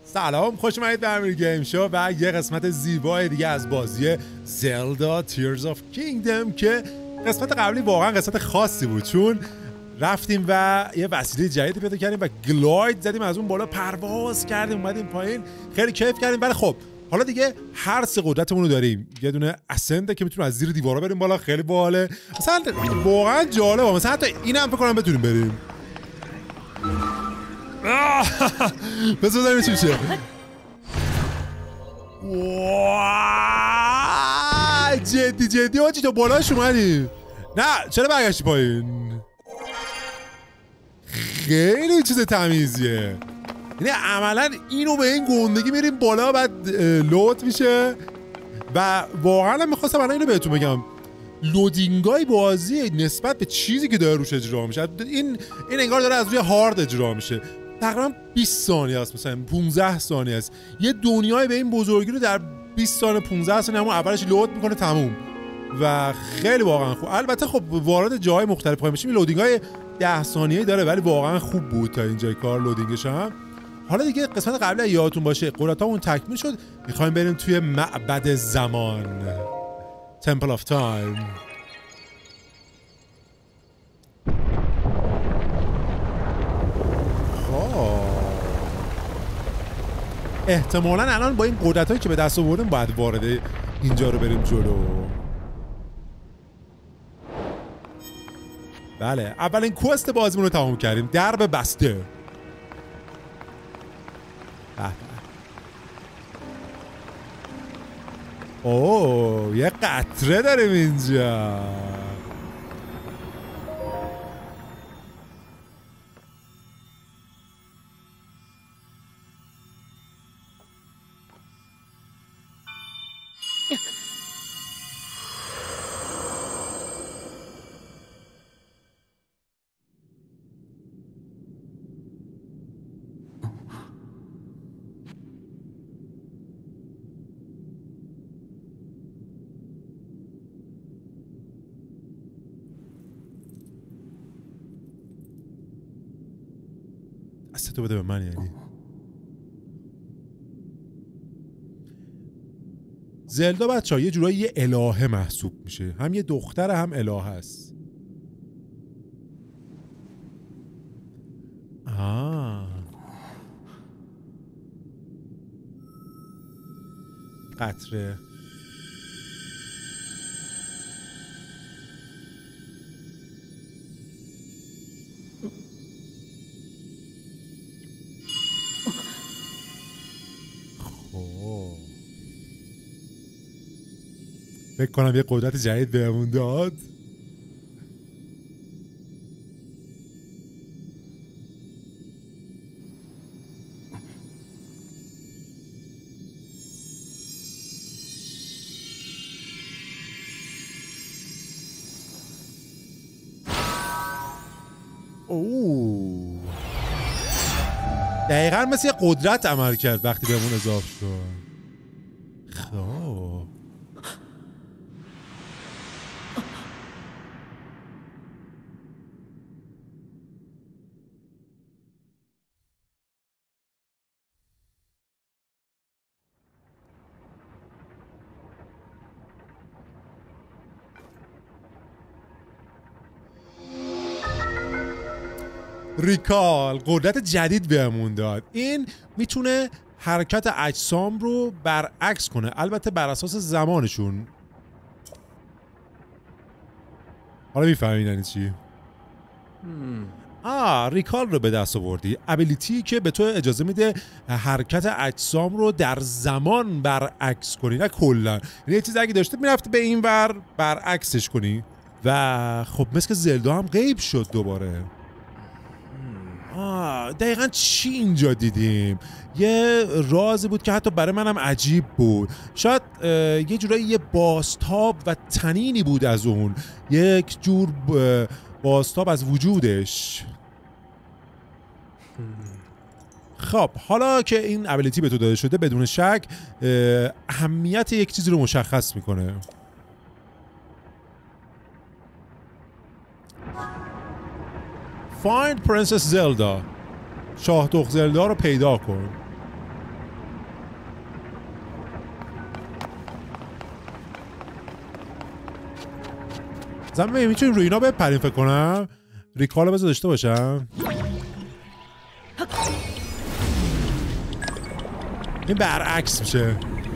سلام، خوش اومدید به امیر گیم شو و یه قسمت زیبای دیگه از بازی زلدا تیرز آف کینگدم که قسمت قبلی واقعا قسمت خاصی بود چون رفتیم و یه وسیله جدیدی پیدا کردیم و گلاید زدیم، از اون بالا پرواز کردیم اومدیم پایین، خیلی کیف کردیم. ولی خب حالا دیگه هر سه قدرتمون رو داریم. یه دونه اسنده که میتونیم از زیر دیوارا بریم بالا، خیلی باحاله، مثلا واقعا جالبه، مثلا حتی اینم فکر کنم بتونیم بریم. بس بذاریم چی میشه. جدی آجی تو بالاش اومدیم. نه چرا برگشتی پایین؟ خیلی چیز تمیزیه. یعنی عملا اینو به این گندگی میریم بالا بعد لود میشه. و واقعا میخواستم الان اینو بهتون بگم، لودینگای بازی نسبت به چیزی که داره روش اجرا میشه، این انگار داره از روی هارد اجرا میشه. تقریبا 20 ثانیه است، مثلا 15 ثانیه است. یه دنیای به این بزرگی رو در 20 ثانیه 15 ثانیه همون اولش لود میکنه تموم. و خیلی واقعا خوب. البته خب وارد جاهای مختلف میشیم، لودینگای 10 ثانیه‌ای داره ولی واقعا خوب بود تا اینجای کار لودینگش هم. حالا دیگه قسمت قبلی یادتون باشه قدرتامون تکمیل شد، میخوایم بریم توی معبد زمان، Temple of Time. احتمالاً الان با این قدرتایی که به دست آوردیم باید وارد اینجا رو بریم جلو. بله، اولین کوست بازیمون رو تمام کردیم، درب بسته. اوه یه قطره داریم اینجا. تو بده به من. یعنی زلدا بچه‌ها یه جورایی یه الهه محسوب میشه، هم یه دختر هم الهه است. قطره فکر کنم یه قدرت جدید بهمون داد. اوه دقیقا مثل یه قدرت عمل کرد وقتی بهمون اضافه شد. خب ریکال قدرت جدید بهمون داد. این میتونه حرکت اجسام رو برعکس کنه، البته بر اساس زمانشون. حالا میفهمین یعنی چی؟ ریکال رو به دست آوردی، ابیلیتی که به تو اجازه میده حرکت اجسام رو در زمان برعکس کنی، نه کلا. یعنی یه چیز اگه داشته میرفتی به این ور برعکسش کنی. و خب مثل که زلدا هم غیب شد دوباره. دقیقا چی اینجا دیدیم؟ یه رازی بود که حتی برای منم عجیب بود. شاید یه جورایی یه بازتاب و تنینی بود از اون، یک جور بازتاب از وجودش. خب حالا که این ابیلیتی به تو داده شده بدون شک اهمیت یک چیزی رو مشخص میکنه. Find Princess Zelda. شاه دختر زلدا رو پیدا کن. مثلا میتونیم روی اینا بپریم فکر کنم. ریکال بذار داشته باشم. این برعکس میشه.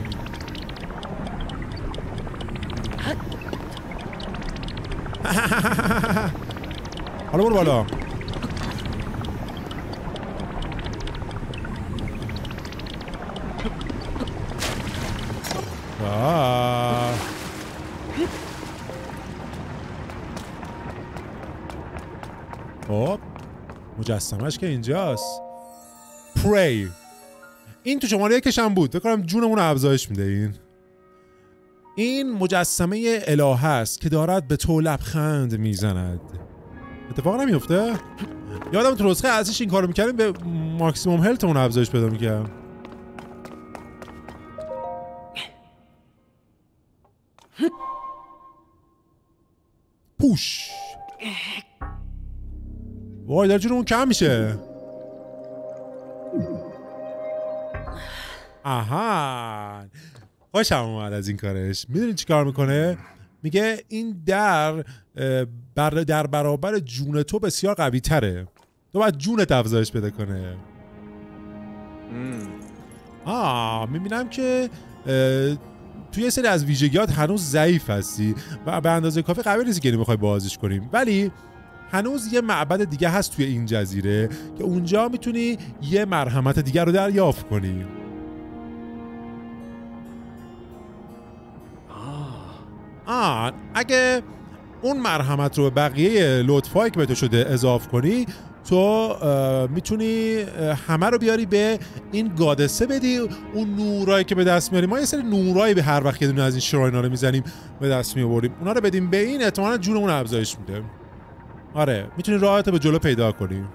حالا برو بالا. خب مجسمش که اینجاست. پری. این تو شماره یکش هم بود. فکر کنم جونمون رو افزایش میده. این مجسمه الهه است که دارد به تو لبخند میزند. اتفاق نمیفته؟ یادم تو نسخه اصلیش این کارو میکردیم به ماکسیموم هلتمون افزایش پیدا میکردم. پوش. وای در جونمون کم میشه. آها خوشم اومد از این کارش. میدونی چی کار میکنه؟ میگه این در برابر جون تو بسیار قوی تره. تو باید جونت افزایش پیدا کنه. میبینم که توی یه سری از ویژگیات هنوز ضعیف هستی و به اندازه کافی قوی نیستی که نمیخوای بازش کنیم، ولی هنوز یه معبد دیگه هست توی این جزیره که اونجا میتونی یه مرحمت دیگه رو دریافت کنی. اگه اون مرحمت رو به بقیه لطفایی که به تو شده اضاف کنی، تو میتونی همه رو بیاری به این گادسه بدی. اون نورایی که به دست میاریم، ما یه سری نورایی به هر وقت یه دونه از این شراینا رو میزنیم به دست میآوریم، اونا رو بدیم به این، احتمالاً جونمون افزایش میده. آره میتونی راحت به جلو پیدا کنی.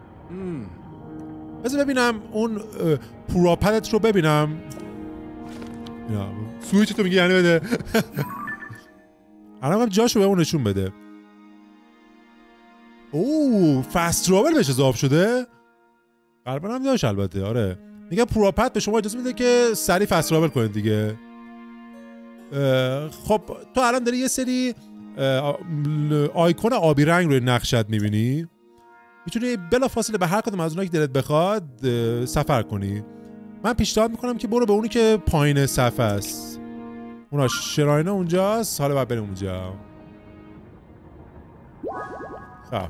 بذار ببینم اون پروپدت رو ببینم. سویچ تو میگی یعنی بده. الان جاشو به اون نشون بده. اوه فست ترابل بهش اضافه شده. قلبا هم داشت البته. آره میگه پروپد به شما اجازه میده که سریع فست ترابل کنید دیگه. خب تو الان داری یه سری آیکون آبی رنگ روی نقشت میبینی. میتونی بلافاصله به هر کدوم از اونایی که دلت بخواد سفر کنی. من پیشنهاد میکنم که برو به اونی که پایین صفحه است. اونا شراینه اونجاست. حالا باید بریم اونجا. خب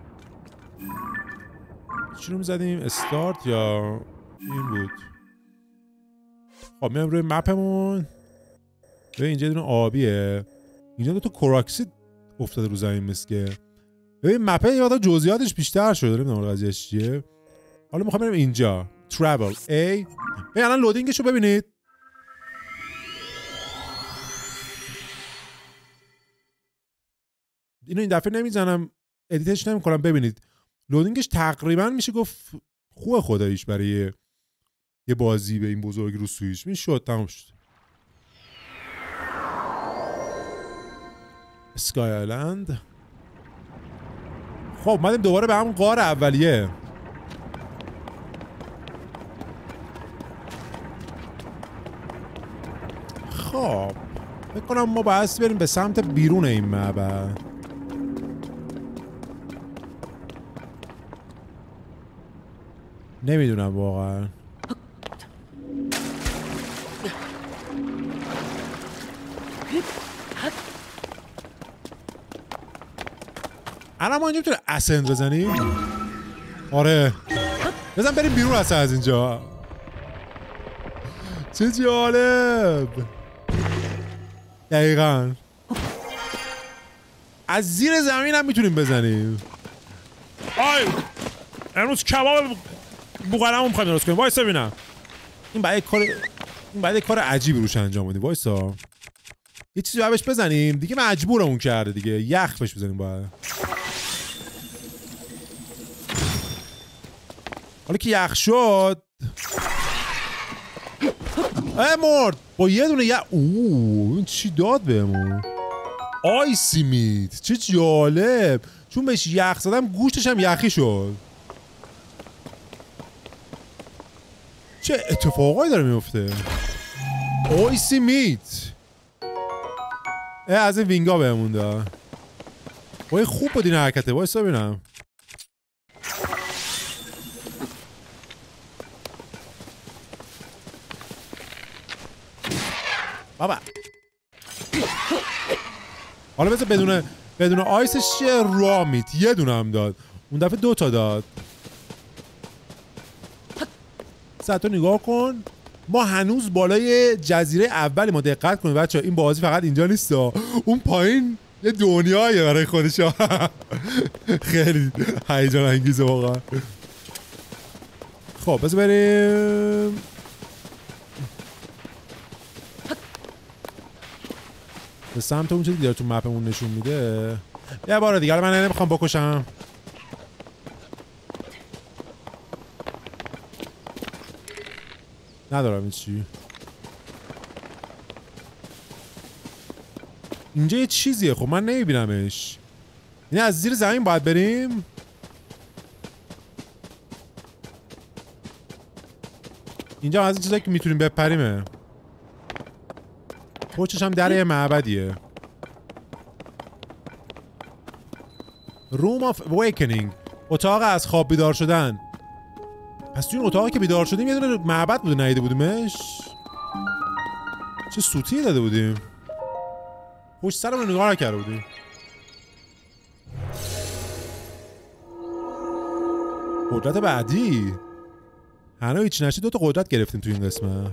چی رو میزدیم؟ استارت یا این بود؟ خب میام روی مپمون. ببین اینجا دونه آبیه. اینجا دو تا کوراکسید افتاده رو زمین مسکه. ببین مپه یه مقدار جزئیاتش بیشتر شده. نمیدونم قضیهش چیه. حالا میخوام بریم اینجا. travel A. ببین الان لودینگش رو ببینید. اینو این دفعه نمیزنم، ادیتش نمیکنم. ببینید لودینگش تقریبا میشه گفت خوبه خداییش برای یه بازی به این بزرگی رو سویچ. میشد تمام شد. اسکای آیلند. خب اومدیم دوباره به همون غار اولیه. خب فکر کنم ما باید بریم به سمت بیرون این معبد. نمیدونم واقعا. الان ما اینجا میتونه اسند بزنیم. آره بزن بریم بیرون اصلا از اینجا. چه جالب. دقیقا از زیر زمین هم میتونیم بزنیم. آی امروز کباب بوغلمون میخوایم درست کنیم. وایسا ببینم. این بعد کار عجیبی روش انجام بدیم. وایسا یه چیزی باید بهش بزنیم دیگه. مجبورمون کرده دیگه. یخ بهش بزنیم باید. حالا که یخ شد مرد با یه دونه این چی داد بهمون؟ آیسی میت. چه جالب. چون بهش یخ زدم گوشتش هم یخی شد. چه اتفاقایی داره میفته. آیسی میت. از این وینگا بهمون داد. وای خوب بود این حرکته. وایسا ببینم. بابا حالا بذار بدون آیسش چیه؟ را میت یه دونه هم داد. اون دفعه 2 تا داد. ساعتو نگاه کن. ما هنوز بالای جزیره اولی. ما دقت کنید بچه‌ها این بازی فقط اینجا نیست، اون پایین یه دنیایه برای خودش. خیلی هیجان انگیزه واقعا. خب بذار بریم به سمت اون چیزی که تو مپمون نشون میده. یه بار دیگه من نمیخوام بکشم. ندارم این چی. اینجا یه چیزیه. خب من نمیبینمش. این از زیر زمین باید بریم. اینجا از این چیزایی که میتونیم بپریمه. پشتش هم در یه معبدیه. Room of Awakening. اتاق از خواب بیدار شدن. پس توی این اتاقی که بیدار شدیم یه دونه معبد بوده ندیده بودیمش. چه سوتی داده بودیم. پشت سرمون نگاه نکرده بودیم. قدرت بعدی. هنوز هیچ نشید 2 تا قدرت گرفتیم توی این قسمت.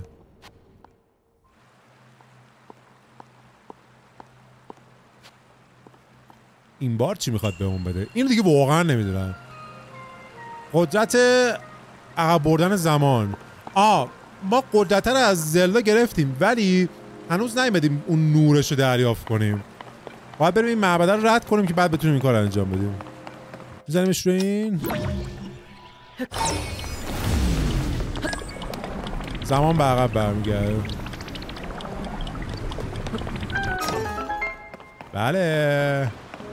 این بار چی میخواد بهمون بده؟ اینو دیگه واقعا نمیدونم. قدرت عقب بردن زمان. ما قدرت رو از زلدا گرفتیم ولی هنوز نیومدیم اون نورش رو دریافت کنیم. باید بریم این معبد رو رد کنیم که بعد بتونیم این کار انجام بدیم. میزنیمش رو این. زمان به عقب برمیگرده. بله.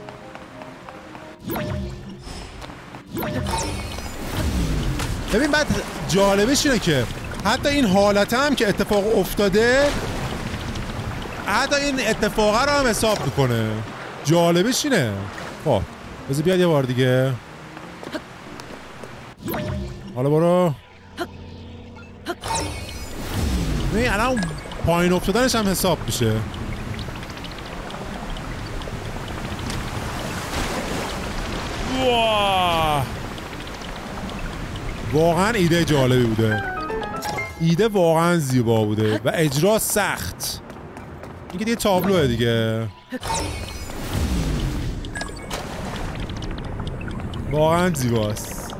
ببین بعد جالبش اینه که حتی این حالت هم که اتفاق افتاده حتی این اتفاقه رو هم حساب میکنه. جالبش اینه. خب بذار بیاد یه بار دیگه. حالا برو. ببین الان اون پایین افتادنش هم حساب میشه. واقعا ایده جالبی بوده. ایده واقعا زیبا بوده و اجرا سخت. این که دیگه تابلوه دیگه. واقعا زیباست.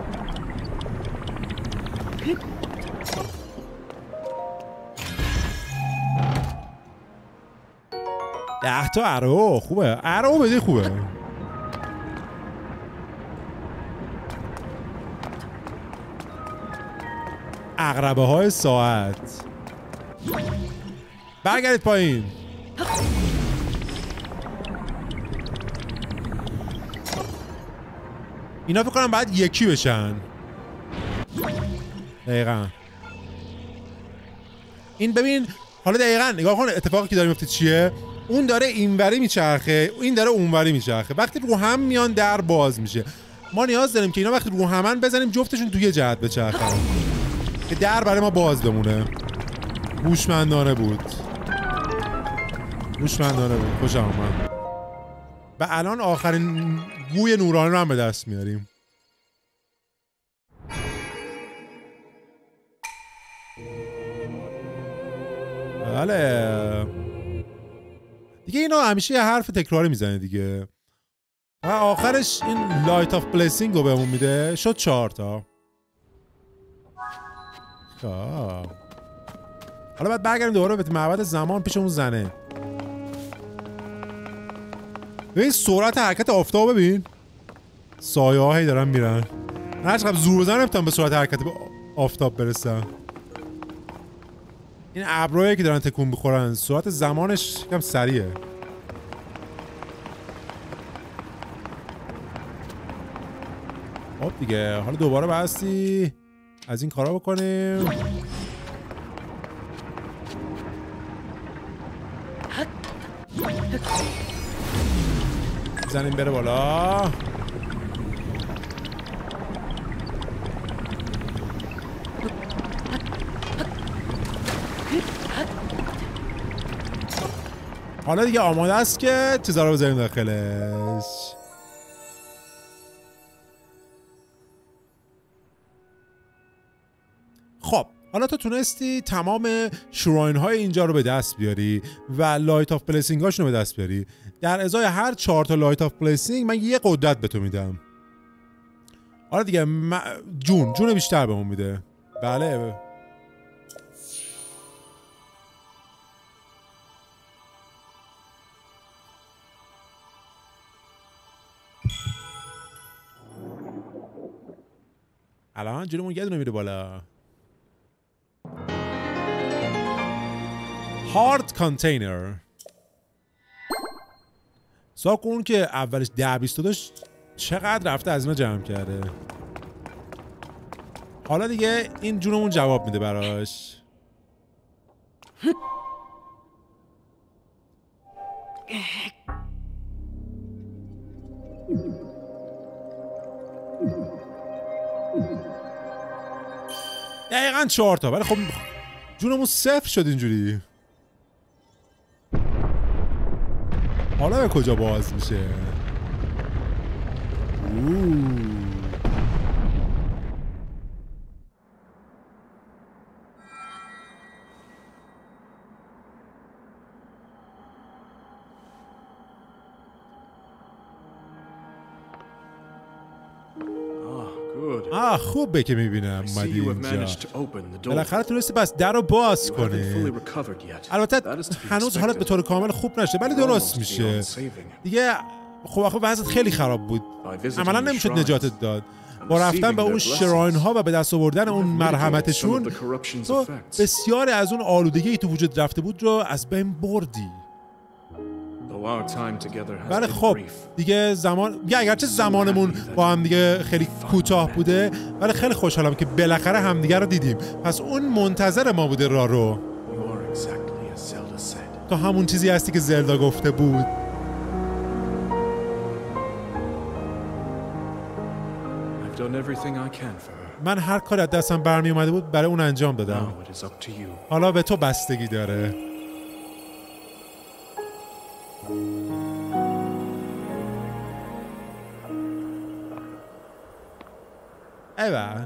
ده تا ارو خوبه. ارو بدی خوبه. عقربه های ساعت. برگردید پایین. اینا فکر کنم باید یکی بشن. دقیقا. این ببین حالا دقیقا نگاه کن اتفاقی که داره میفته چیه. اون داره اینوری میچرخه، این داره اونوری میچرخه. وقتی رو هم میان در باز میشه. ما نیاز داریم که اینا وقتی رو همن بزنیم جفتشون توی جهت بچرخن که در برای ما باز بمونه. هوشمندانه بود. هوشمندانه بود. خوشم اومد. و الان آخرین گوی نورانی رو هم به دست میاریم. بله دیگه اینا همیشه یه حرف تکراری میزنه دیگه. و آخرش این لایت آف بلیسینگ رو بهمون میده. شد 4 تا. حالا باید برگردیم دوباره به معبد زمان پیش اون زنه. ببین سرعت حرکت آفتاب ببین. سایه هایی دارن میرن. هر چقدر زور بزنم نمیتونم به سرعت حرکت به آفتاب برسم. این ابرایی که دارن تکون بخورن سرعت زمانش کم سریعه. خب دیگه حالا دوباره بستی از این کارا بکنیم. بزنیم بره بالا. حالا دیگه آماده است که چیزا رو بذاریم داخلش. خب حالا تو تونستی تمام شراین های اینجا رو به دست بیاری و لایت آف بلسینگ هاشون رو به دست بیاری. در ازای هر 4 تا لایت آف بلسینگ من یه قدرت به تو میدم. حالا دیگه جون بیشتر بهمون میده. بله الان جونمون یه دونه میره بالا. هارد کانتینر. ساک اون که اولش 10-20 داشت چقدر رفته از اینا جمع کرده. حالا دیگه این جونمون جواب میده براش. دقیقاً 4 تا. ولی خب جونمون 0 شد اینجوری. حالا به کجا باز میشه؟ خوبه که میبینم اومدی اینجا. بالاخره تونستی بس در رو باز کنی. البته هنوز حالت به طور کامل خوب نشده ولی درست میشه دیگه. خب آخه وضعت خیلی خراب بود، عملا نمیشد نجاتت داد. با رفتن به اون شراین ها و به دست آوردن اون مرحمتشون تو بسیاری از اون آلودگی تو وجود رفته بود رو از بین بردی. ولی خب دیگه اگرچه زمانمون با هم دیگه خیلی کوتاه بوده ولی خیلی خوشحالم که بالاخره همدیگه رو دیدیم. پس اون منتظر ما بوده رارو. تو همون چیزی هستی که زلدا گفته بود. من هر کاری از دستم برمی اومده بود برای اون انجام دادم. حالا به تو بستگی داره. ایوه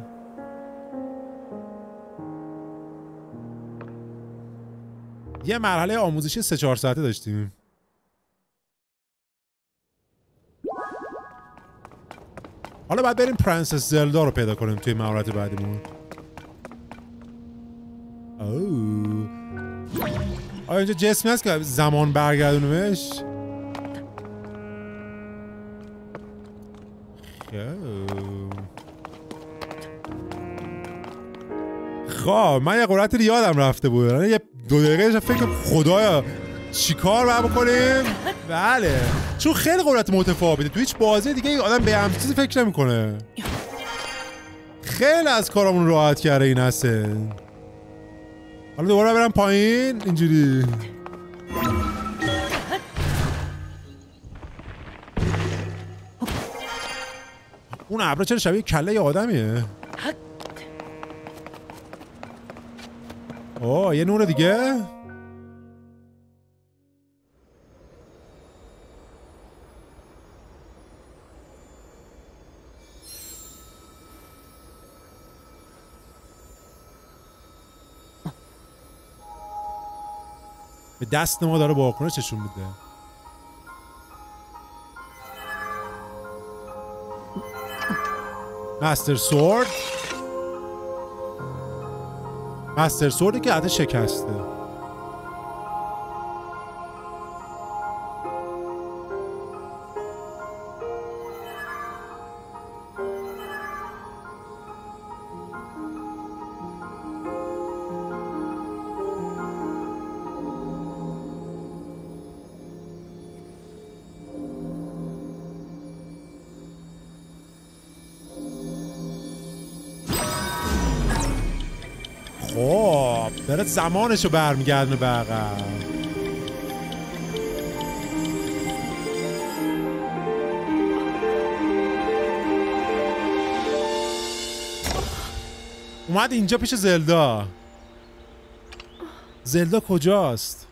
یه مرحله آموزشی 3-4 ساعته داشتیم. حالا باید بریم پرنسس زلدا رو پیدا کنیم توی مهارت بعدیمون. آیا اینجا جسمی هست که زمان برگردونمش؟ خب من یه قدرت رو یادم رفته بود. یه 2 دقیقه فکر خدایا چی کار باید بکنیم؟ بله چون خیلی قدرت متفاوته. تو هیچ بازی دیگه آدم به همچین چیزی فکر نمیکنه. خیلی از کارامون راحت کرده این هسته. حالا دوباره برم پایین اینجوری. اون ابرا چرا شبیه کله ی آدمیه؟ یه نور دیگه؟ به دست ما داره واکنش نشون میده. مستر سوردی که حتی شکسته. داره زمانشو برمیگردونه به عقب. اومد اینجا پیش زلدا. زلدا کجاست؟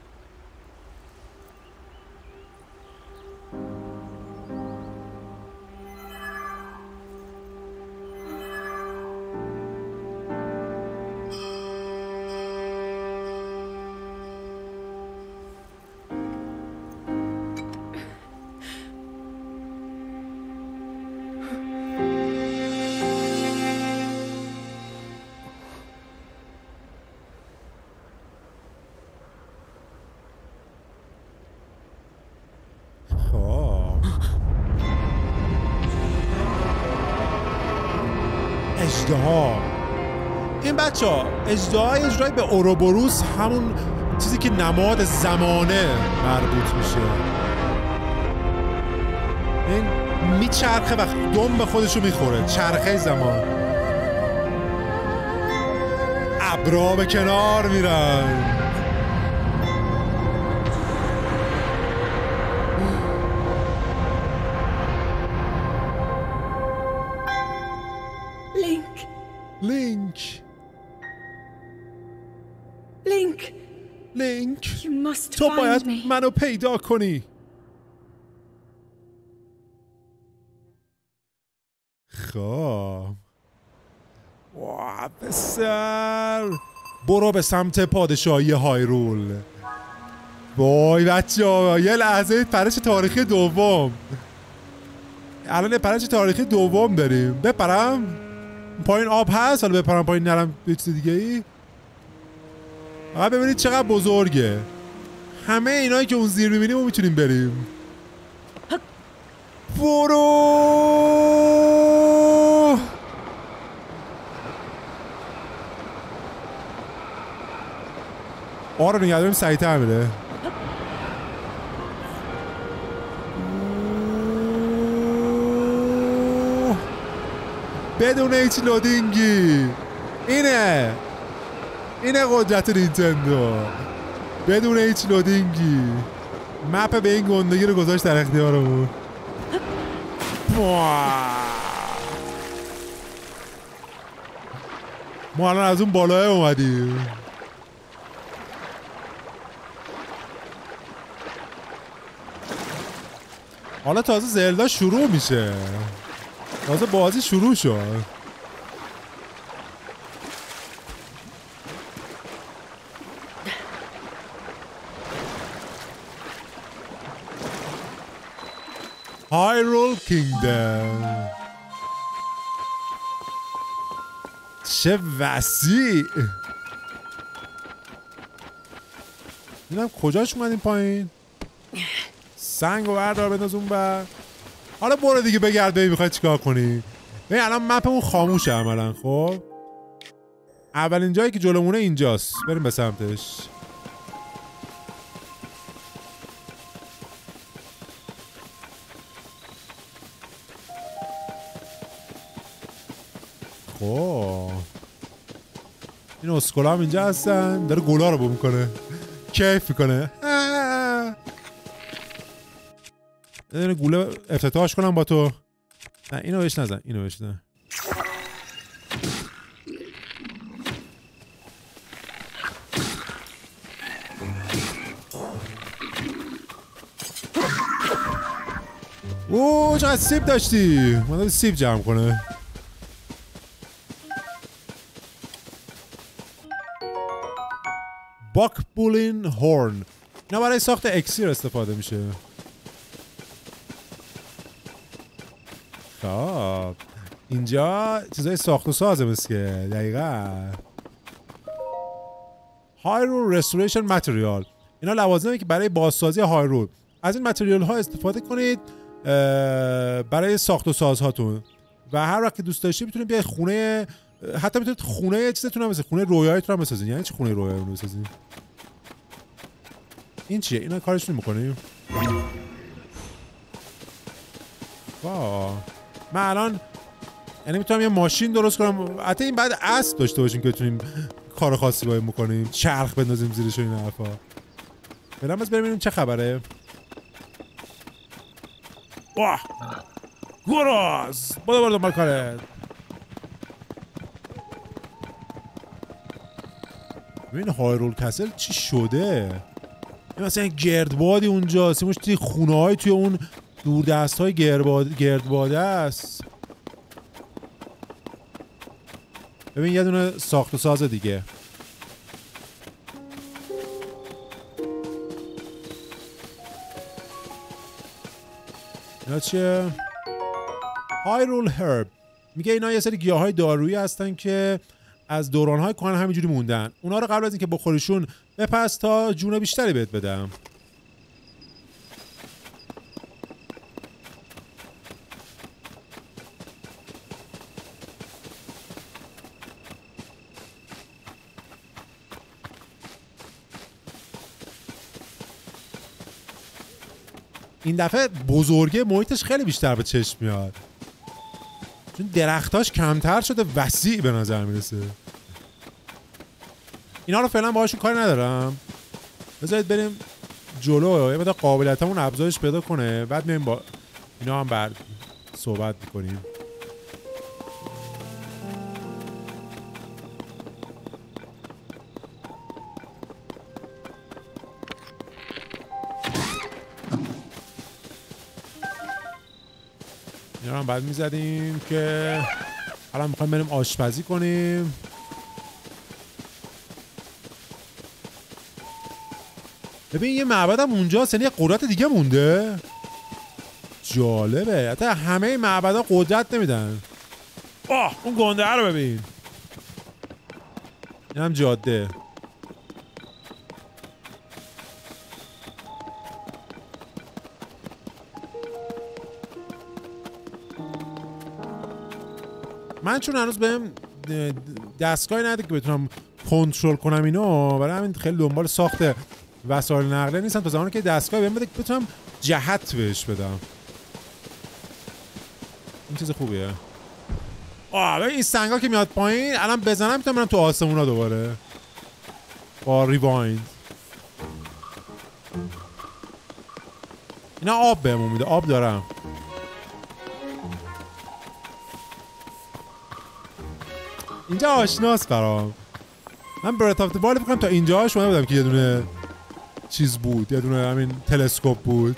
اژدها. این بچه ها اژدهای اجرای به اوروبوروس، همون چیزی که نماد زمانه مربوط میشه. این میچرخه و دم به خودشو میخوره، چرخه زمان. ابرا به کنار میرن. لینک تو باید منو پیدا کنی. خب واه پسر، برو به سمت پادشاهی هایرول. وای بچه ها یه لحظه پرش تاریخی دوم. الان پرش تاریخی دوم داریم. بپرم پایین آب هست، حالا بپرم پایین نرم یه چیز دیگه ای. آقا ببینید چقدر بزرگه. همه اینایی که اون زیر میبینیم و میتونیم بریم. برو. آره نگه داریم سریع‌تر میره. بدون هیچ لودینگی. اینه قدرت نینتندو. بدون هیچ لودینگی مپ به این گندگی رو گذاشت در اختیارمون. ما الان از اون بالای اومدیم. حالا تازه زلدا شروع میشه. تازه بازی شروع شد. هایرول کینگدم. چه وسیع. اینم کجاش اومدیم پایین؟ سنگ و بردار بنداز اون بر. حالا برو دیگه بگرد ببین میخوای چیکار کنی. ببین الان مپمون خاموشه عملا. خب اولین جایی که جلومونه اینجاست، بریم به سمتش. خب این اسکولا هم اینجا هستن. داره گولا رو بو میکنه، کیف میکنه. یه گوله افتتاحش کنم با تو. نه اینو بهش نزن، اینو بهش نزن. اوه چقدر سیب داشتی. من سیب جمع کنه. باک بولین هورن. اینا برای ساخت اکسیر استفاده میشه. خب اینجا چیزای ساخت و سازه مثل دقیقا. هایرول رستوریشن متریال. اینا لوازمه که برای بازسازی هایرول. از این متریال ها استفاده کنید برای ساخت و سازهاتون. و هر وقت که دوست داشتید میتونید بیاید خونه، حتی میتونید خونه چیزتون هم بسازید، خونه رویایتون هم بسازید. یعنی چی خونه رویایتون بسازید؟ این چیه؟ اینا کارش نمی‌کنیم. واه من الان یعنی میتونم یه ماشین درست کنم. حتی این بعد اسب داشته باشیم که بتونیم کار خاصی باید میکنیم، چرخ بندازیم زیرش و این حرفا. فعلا بس بریم چه خبره. واه گراز برو دنبال کارت. ببین هایرول کسل چی شده؟ این مثلا گردبادی اونجاست، این توی خونه های توی اون دوردست های گردباده است. ببین یه دونه ساخت و ساز دیگه. اینا چیه؟ هایرول هرب. میگه اینا یه سری گیاهای دارویی هستن که از دورانهای کهن همینجوری موندن. اونا رو قبل از اینکه بخوریشون بپز تا جون بیشتری بهت بدم. این دفعه بزرگه محیطش خیلی بیشتر به چشم میاد، چون درختاش کمتر شده، وسیع به نظر میرسه. اینا رو فعلا باهاشون کاری ندارم، بذارید بریم جلو، یه مقدار قابلیتمون افزایش پیدا کنه، بعد میایم با اینا هم بعد صحبت میکنیم. اینا هم بعد میزدیم که الان میخوایم بریم آشپزی کنیم. ببین یه معبد هم اونجاست، یعنی یه قدرت دیگه مونده. جالبه، حتی همه معبدها قدرت نمیدن. اون گنده رو ببین، این هم جاده. من چون هنوز بهم دستگاهی نده که بتونم کنترل کنم اینو، برای همین خیلی دنبال ساخت وسایل نقلیه نیستم تا زمانی که دستگاهی بهم بده که بتونم جهت بهش بدم. این چیز خوبیه. ببین این سنگا که میاد پایین الان بزنم میتونم برم تو آسمونا دوباره با ریوایند. اینا آب بهمون میده، آب دارم. اینجا آشناست برام. من برت آف بال بکنم تا اینجا شما بودم که یه دونه چیز بود، یه دونه همین تلسکوپ بود.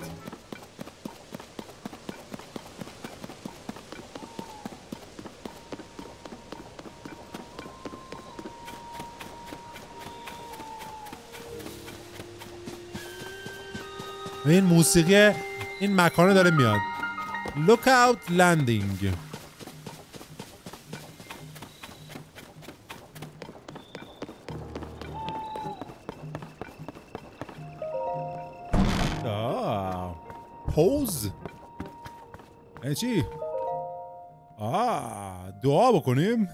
این موسیقی این مکانه داره میاد. Look out landing. پوز یعنی چی؟ دعا بکنیم.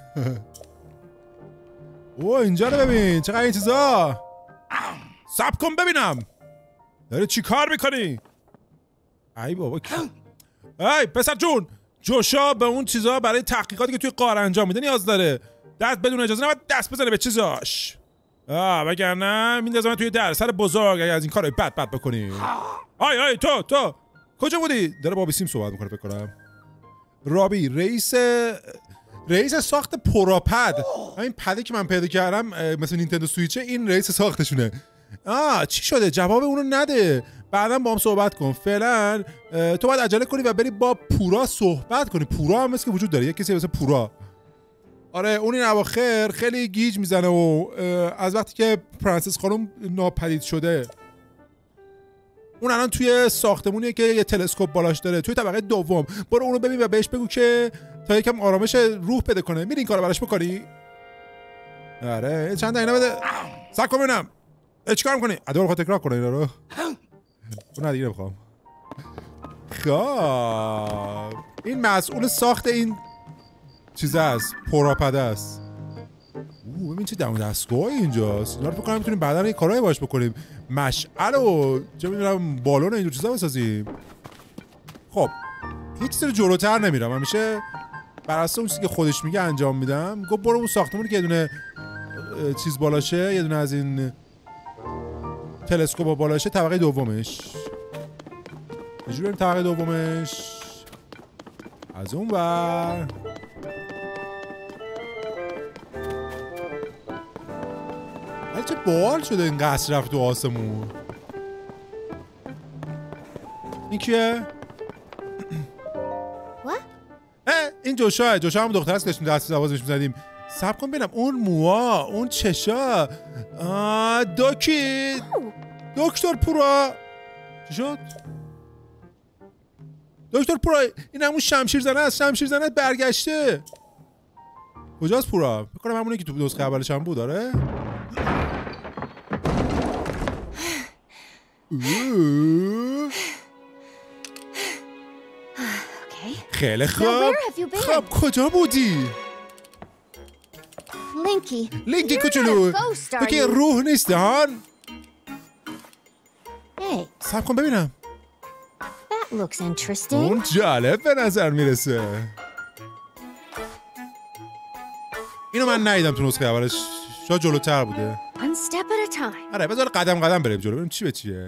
اینجا رو ببین چقدر این چیزا. صبر کن ببینم داری چی کار میکنی؟ ای بابا ای پسر جون، جوشا به اون چیزا برای تحقیقاتی که توی غار انجام میده نیاز داره. دست بدون اجازه نباید دست بزنه به چیزاش. وگرنه میندازم توی در سر بزرگ اگه از این کارای بد بکنی. آی تو کجا بودی؟ داره با بیسیم صحبت میکنه فکر کنم. رابی رئیس ساخت پروپد. همین پده که من پیدا کردم مثل نینتندو سویچه، این رئیس ساختشونه. چی شده؟ جواب اونو نده، بعدا با هم صحبت کن. فعلا تو باید عجله کنی و بری با پورا صحبت کنی. پورا هم مثل که وجود داره، یه کسی مثل پورا. آره اون این اواخر خیلی گیج میزنه و از وقتی که پرنسس خانم ناپدید شده، اون الان توی ساختمونیه که یه تلسکوپ بالاش داره توی طبقه دوم. برو اونو ببین و بهش بگو که تا یکم آرامش روح پیدا کنه. میری این کارو براش بکنی؟ آره چند تا اینا بده. صبر کن ببینم چیکار می‌کنی؟ ادوار بخواد تکرار کنه اینا رو. اون دیگه نمیخوام. خب این مسئول ساخت این چیز است، پروپد است. ببین چه دم دستگاه اینجاست. اینا رو فکر کنم میتونیم بعدا یه کارایی باش بکنیم. مشعل و چه میدونم بالون اینجور چیزا بسازیم. خب هیچ سر جلوتر نمیرم، همیشه بر اساس اون چیزی که خودش میگه انجام میدم. گفت برو اون ساختمونی که یه دونه چیز بالاشه، یه دونه از این تلسکوپ بالاشه، طبقه دومش. چجوری بریم طبقه دومش؟ از اون ور. ولی چه باحال شده این قصر رفت تو آسمون. این کیه؟ این جوشا هم دختر هست که داشتیم دست آوازش می‌زدیم. صبر کن ببینم اون موها، اون چشا. دکتر پورا چی شد؟ دکتر پورا این همون شمشیرزنه است. شمشیرزنه برگشته. کجاست پورا؟ فکر کنم همونی که تو نسخه اولش هم بود. داره خیلی خوب. خب کجا بودی؟ لینکی کوچولو، تو که روح نیستی هان؟ صبر کن ببینم. اون جالب به نظر میرسه. اینو من ندیدم تو نسخه اولش. شاید جلوتر بوده. آره بذار قدم بریم جلو ببینیم چی به چیه.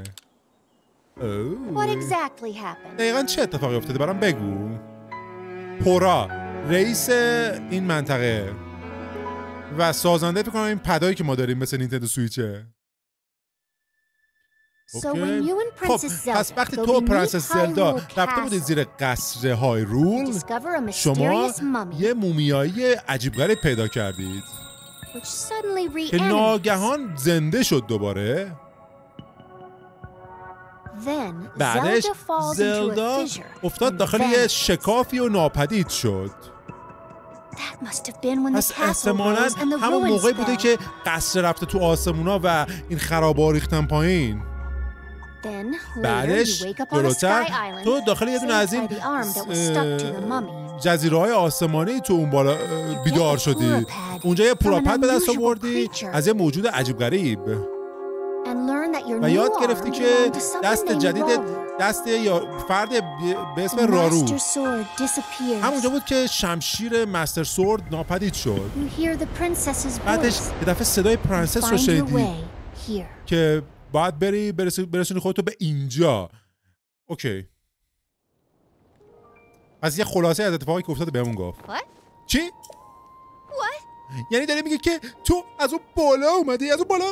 دقیقا چه اتفاقی افتاده برام بگو. پورا رئیس این منطقه و سازنده فکر کنم این پدایی که ما داریم مثل نینتندو سویچه. خب پس وقتی تو پرنسس زلدا رفته بودید زیر قصر هایرول، شما یه مومیایی عجیب‌غریب پیدا کردید که ناگهان زنده شد دوباره. بعدش زلدا افتاد داخل یه شکافی و ناپدید شد. پس احتمالاً همون موقعی بوده که قصر رفته تو آسمونا و این خرابه‌ها ریختن پایین. بعدش جلوتر تو داخل یه دونه از این جزیره‌های آسمانی تو اون بالا بیدار شدی. اونجا یه پوراپد به دست آوردی از یه موجود عجیب غریب و یاد گرفتی که دست جدید دست یا فرد به اسم رارو همونجا بود که شمشیر مستر سورد ناپدید شد. بعدش یه دفعه صدای پرنسس رو شنیدی که باید برسونی خودتو به اینجا. اوکی. از یه خلاصه از اتفاقی که افتاده بهمون گفت. چی؟ یعنی داره میگه که تو از اون بالا اومدی؟ از اون بالا؟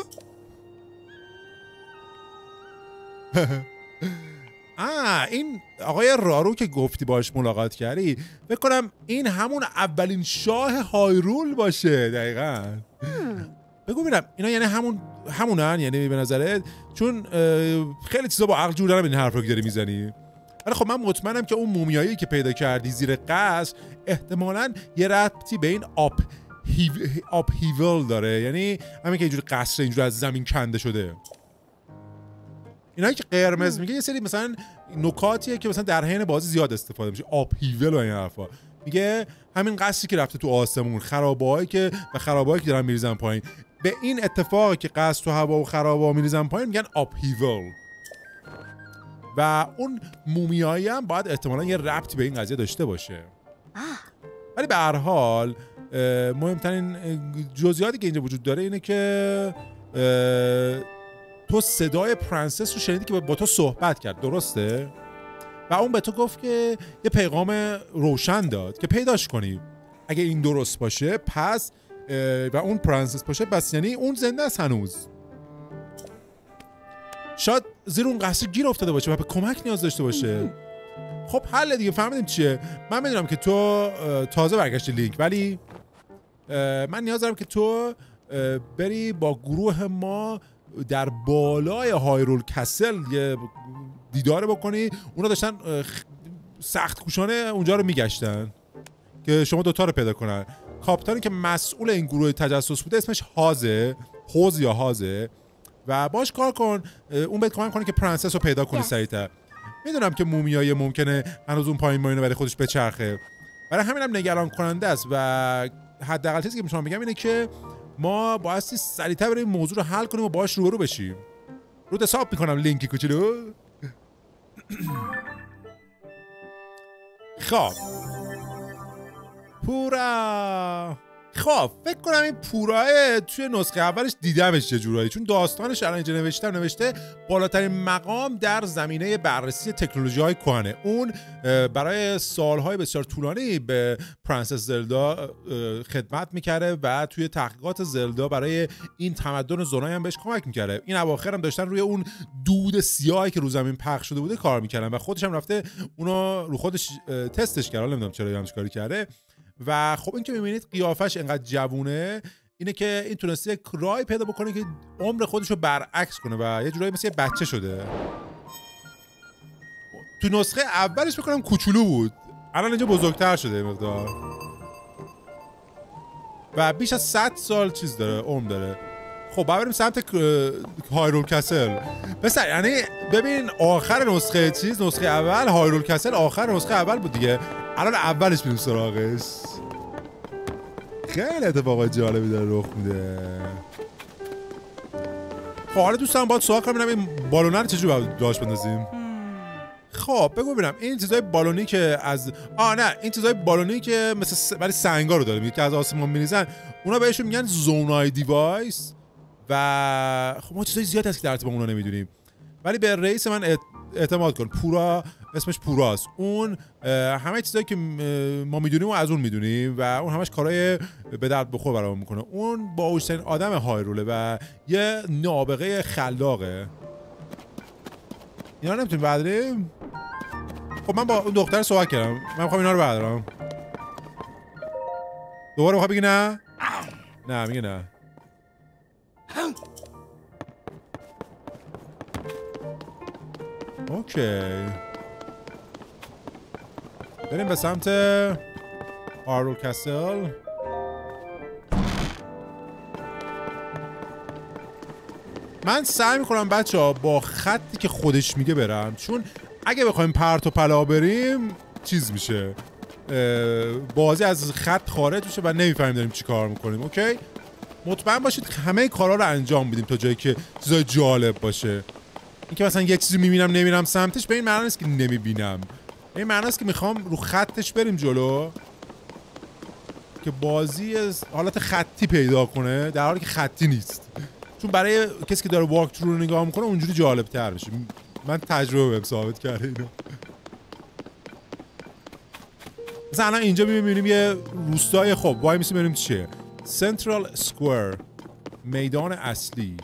این آقای رارو که گفتی باش ملاقات کردی فکر کنم این همون اولین شاه هایرول باشه. دقیقاً. بگو ببینم اینا یعنی همونن؟ یعنی به نظرت؟ چون خیلی چیزا با عقل جور دارم این حرف رو که داری میزنی. ولی خب من مطمئنم که اون مومیایی که پیدا کردی زیر قصر احتمالاً یه ربطی به این آپ هیول داره. یعنی همین که اینجوری قصر اینجوری از زمین کنده شده. اینایی که قرمز میگه یه سری مثلا نکاتیه که مثلا در حین بازی زیاد استفاده میشه. آپ هیول و این حرفا. میگه همین قصری که رفته تو آسمون، خرابه‌هایی که دارن میریزن پایین، به این اتفاقی که قصر تو هوا و خرابه‌ها میریزن پایین میگن آپ هیول. و اون مومیایی هم باید احتمالاً یه ربطی به این قضیه داشته باشه. ولی به هر حال مهمترین جزئیاتی که اینجا وجود داره اینه که تو صدای پرنسس رو شنیدی که با تو صحبت کرد، درسته؟ و اون به تو گفت که یه پیغام روشن داد که پیداش کنی. اگه این درست باشه پس و اون پرنسس باشه پس یعنی اون زنده است هنوز. شاید زیر اون قصر گیر افتاده باشه و به کمک نیاز داشته باشه. خب حل دیگه. فهمیدیم چیه؟ من میدونم که تو تازه برگشتی لینک، ولی من نیاز دارم که تو بری با گروه ما در بالای هایرول کسل یه دیدار بکنی. اونا داشتن سخت کوشانه اونجا رو میگشتن که شما دوتا رو پیدا کنن. کاپیتانی که مسئول این گروه تجسس بوده اسمش هازه و باش کار کن. اون بهت کمک کنه که پرنسس رو پیدا کنی سریعتر. میدونم که مومیایی ممکنه هنوز اون پایین ماینه ولی خودش بچرخه. برای همینم نگران کننده است و حداقل چیزی که میتونم بگم اینه که ما بایستی سریعتر بریم موضوع رو حل کنیم و باهاش روبرو بشیم. رو حساب میکنم لینکی کوچولو. خب پورا خب فکر کنم این پوراه توی نسخه اولش دیدمش چه جورایی، چون داستانش الان اینجا نوشته بالاترین مقام در زمینه بررسی تکنولوژی‌های کهنه. اون برای سالهای بسیار طولانی به پرنسس زلدا خدمت میکرده و توی تحقیقات زلدا برای این تمدن زونای هم بهش کمک میکرده. این اواخر هم داشتن روی اون دود سیاهی که رو زمین پخش شده بوده کار میکردن و خودش هم رفته اونو رو خودش تستش کرده. نمیدونم چرا همش کاری کرده. و خب این که میبینید قیافش انقدر جوونه اینه که این تونسته یک راهی پیدا بکنه که عمر خودش رو برعکس کنه و یه جورایی مثل یه بچه شده. تو نسخه اولش بکنم کوچولو بود، الان اینجا بزرگتر شده مقدار و بیش از 100 سال چیز داره، عمر داره. خب بریم سمت هایرول کسل. مثلا یعنی ببین آخر نسخه اول هایرول کسل آخر نسخه اول بود دیگه، الان اولش میریم سراغش. خیلی اتفاقات جالبی داره رخ میده. خب حالا دوستان باید سوال کنم این بالونه رو چجوری باید داشت بندازیم. خب بگو ببینم این چیزای بالونی که از این چیزای بالونی که مثل برای سنگا رو داریم که از آسمون میریزن، اونا بهشون میگن زونای دیوایس و خب ما چیزای زیاد هست که در ارتباط اونا نمیدونیم، ولی به رئیس من اعتماد کن. پورا اسمش پوراست. اون همه چیزایی که ما میدونیم و از اون میدونیم و اون همش کارهای به درد بخور برامون میکنه. اون باهوشترین آدم هایروله و یه نابغه خلاقه. اینا نمیتونیم برداریم. خب من با اون دختر صحبت کردم، من میخوام اینا رو بردارم. دوباره میخوام بگی نه؟ نه میگه نه. اوکی بریم به سمت هایرول کسل. من سعی میکنم بچه‌ها با خطی که خودش میگه برم، چون اگه بخوایم پرت و پلا بریم چیز میشه، بازی از خط خارج میشه و نمیفهمیم داریم چی کار میکنیم. اوکی مطمئن باشید همه کارا رو انجام بدیم تا جایی که چیزای جالب باشه. اینکه مثلا یه چیزی میبینم نمیرم سمتش به این معنی نیست که نمیبینم، به این معنی است که میخوام رو خطش بریم جلو که بازی از حالت خطی پیدا کنه در حالی که خطی نیست، چون برای کسی که داره واک ترو رو نگاه میکنه اونجوری جالب تر میشه. من تجربه بهم ثابت کرده اینو. مثلا الان اینجا میبینیم یه روستای، خب وای میسیم ببینیم چیه. سنترال اسکوئر، میدان اصلی.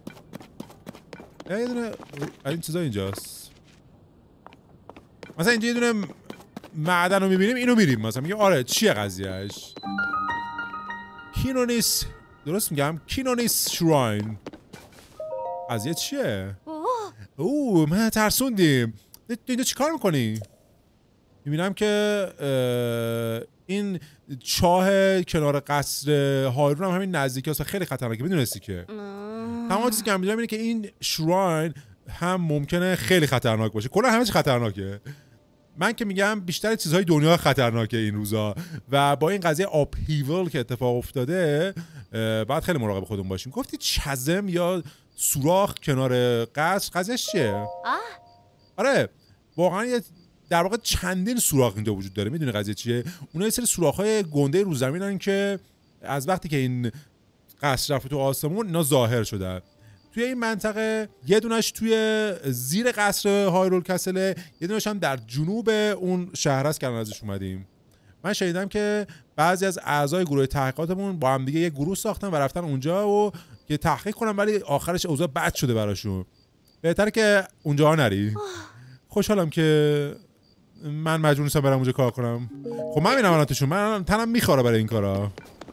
یه دونه این چیزا اینجاست. مثلا اینجا یه دونه معدن رو میبینیم، اینو میریم مثلا میگه آره چیه قضیهش. کینونیس، درست میگم؟ کینونیس شراین. قضیه چیه؟ من ترسوندیم. اینجا چی کار میکنی؟ میبینم که این چاه کنار قصر هایرون هم همین نزدیکی هست و خیلی خطرناکه. میدونستی که تمام چیزی که من میدونم اینه که این شراین هم ممکنه خیلی خطرناک باشه. کلا همه چی خطرناکه. من که میگم بیشتر چیزهای دنیا خطرناکه این روزا و با این قضیه آپهیول که اتفاق افتاده باید خیلی مراقب خودمون باشیم. گفتی چزم یا سوراخ کنار قصر، قضیهش چیه؟ آره واقعا در واقع چندین سوراخ اینجا وجود داره. میدونی قضیه چیه؟ اونها یه سری سوراخ‌های گنده رو زمینن که از وقتی که این قصر رفت تو آسمون اینا ظاهر شدن. توی این منطقه یه دونش توی زیر قصر هایرول کسل، یه دونش هم در جنوب اون شهر است که الان ازش اومدیم. من شنیدم که بعضی از اعضای گروه تحقیقاتمون با هم دیگه یه گروه ساختن و رفتن اونجا و که تحقیق کنن، ولی آخرش اوضاع بد شده براشون. بهتره که اونجا نری. خوشحالم که من مجبور نیستم برم اونجا کار کنم. خب من میبینم الانتشون، من تنم میخواره برای این کارا.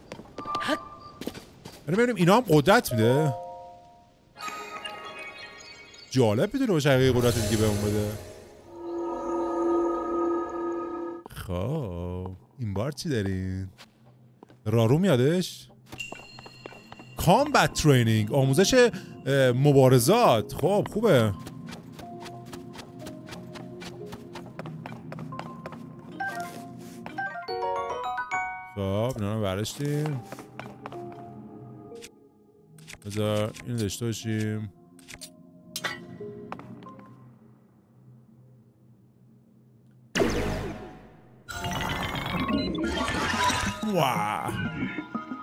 ببینیم اینا هم قدرت میده. جالب میدونه باشه حقیقی قدرت دیگه به اون بده. خب این بار چی دارین؟ رارو میادش؟ کامبت ترینینگ، آموزش مبارزات. خب خوبه. خب اینا رو برداشتیم. بذار اینو داشته باشیم. واو